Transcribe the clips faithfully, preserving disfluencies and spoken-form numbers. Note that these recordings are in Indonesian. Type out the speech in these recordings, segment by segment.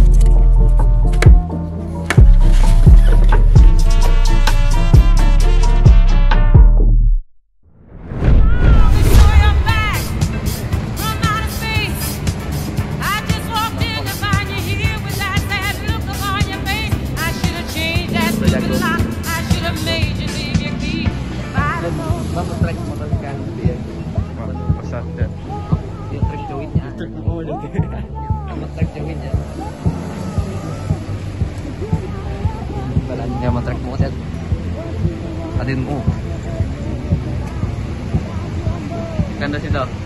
Ya matrek mo set. Adin mo. Ganda sih dok.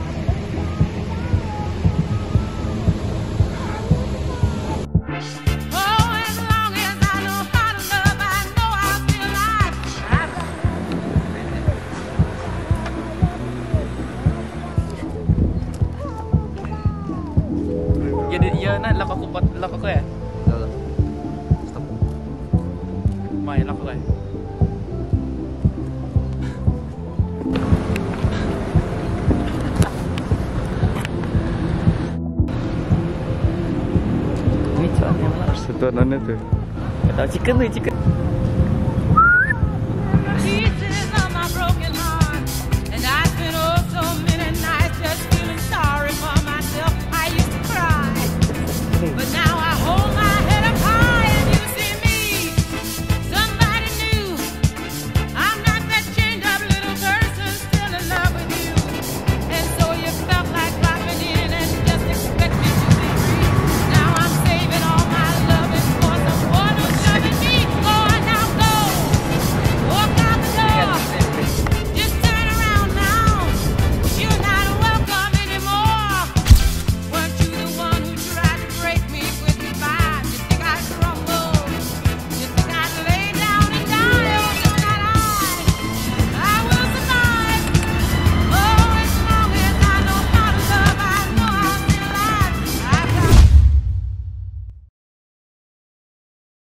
Jadi ya nah laka ko bat laka ko ya. Stop. May laka ko ya. Ini cuan yang lah. Setuan itu. Kata chicken nih chicken.